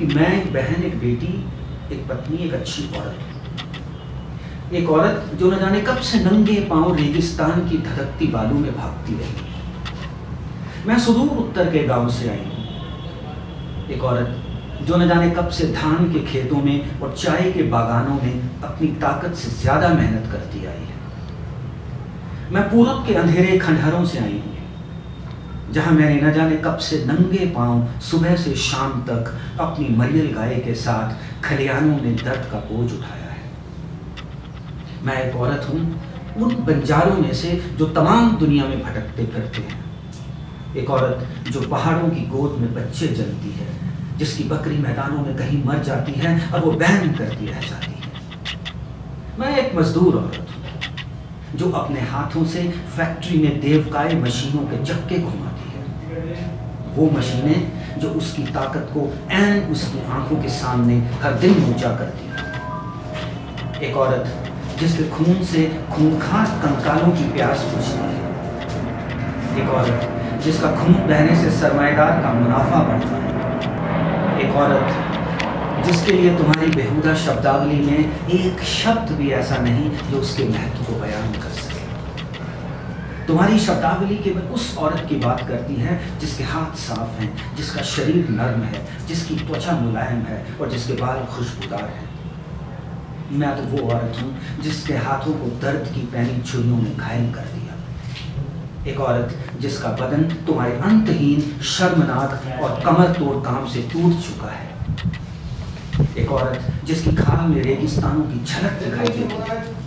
कि मैं एक बहन, एक बेटी, एक पत्नी, एक अच्छी औरत हूँ। एक औरत जो न जाने कब से नंगे पांव रेगिस्तान की धधकती बालू में भागती रही। मैं सुदूर उत्तर के गांव से आई हूँ। एक औरत जो न जाने कब से धान के खेतों में और चाय के बागानों में अपनी ताकत से ज्यादा मेहनत करती आई है। मैं पूरब के अंधेरे खंडहरों से आई हूँ, जहां मैंने न जाने कब से नंगे पांव सुबह से शाम तक अपनी मरियल गाय के साथ खलियानों में दर्द का बोझ उठाया है। मैं एक औरत हूँ उन बंजारों में से जो तमाम दुनिया में भटकते फिरते हैं। एक औरत जो पहाड़ों की गोद में बच्चे जलती है, जिसकी बकरी मैदानों में कहीं मर जाती है और वो बैन करती रह जाती है। मैं एक मजदूर औरत हूँ जो अपने हाथों से फैक्ट्री में देवकाय मशीनों के चक्के घुमाती है। वो मशीनें जो उसकी ताकत को ऐन उसकी आंखों के सामने हर दिन ऊंचा करती है। एक औरत जिसके खून से खूंखार कंकालों की प्यास बुझती है। एक औरत जिसका खून बहने से सरमाएदार का मुनाफा बढ़ता है। एक औरत जिसके लिए तुम्हारी बेहुदा शब्दावली में एक शब्द भी ऐसा नहीं जो उसके महत्व को बयान कर सके। तुम्हारी शब्दावली केवल उस औरत की बात करती है जिसके हाथ साफ हैं, जिसका शरीर नर्म है, जिसकी त्वचा मुलायम है और जिसके बाल खुशबूदार हैं। मैं तो वो औरत हूँ जिसके हाथों को दर्द की पैनी छुरियों ने घायल कर दिया। एक औरत जिसका बदन तुम्हारे अंतहीन, शर्मनाक और कमर तोड़ काम से टूट चुका है। एक औरत जिसकी खाल में रेगिस्तानों की झलक दिखाई देती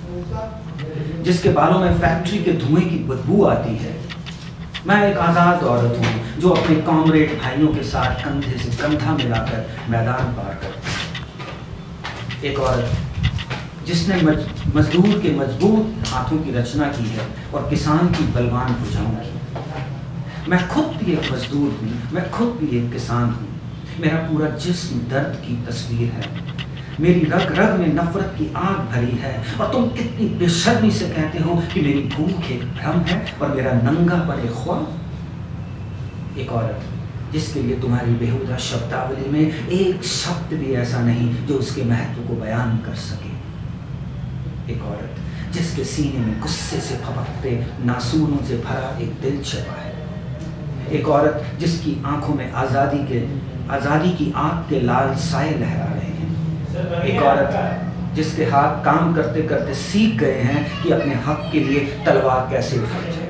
है, जिसके बालों में फैक्ट्री के धुएं की बदबू आती है। मैं एक आज़ाद औरत हूँ जो अपने कॉमरेड भाइयों के साथ कंधे से कंधा मिलाकर मैदान पार करती है। एक औरत जिसने मजदूर के मजबूत हाथों की रचना की है और किसान की बलवान भुजाओं की। मैं खुद भी एक मजदूर हूँ, मैं खुद भी एक किसान हूँ। मेरा पूरा जिस्म दर्द की तस्वीर है। मेरी रग रग में नफरत की आग भरी है और तुम कितनी बेशर्मी से कहते हो कि मेरी भूख एक भ्रम है और मेरा नंगापन एक ख्वाब। एक औरत जिसके लिए तुम्हारी बेहुदा शब्दावली में एक शब्द भी ऐसा नहीं जो उसके महत्व को बयान कर सके। एक औरत जिसके सीने में गुस्से से फपकते नासूरों से भरा एक दिल छिपा है। एक औरत जिसकी आंखों में आज़ादी की आग के लाल साए लहरा रहे हैं। एक औरत जिसके हाथ काम करते करते सीख गए हैं कि अपने हक के लिए तलवार कैसे उठाई जाए।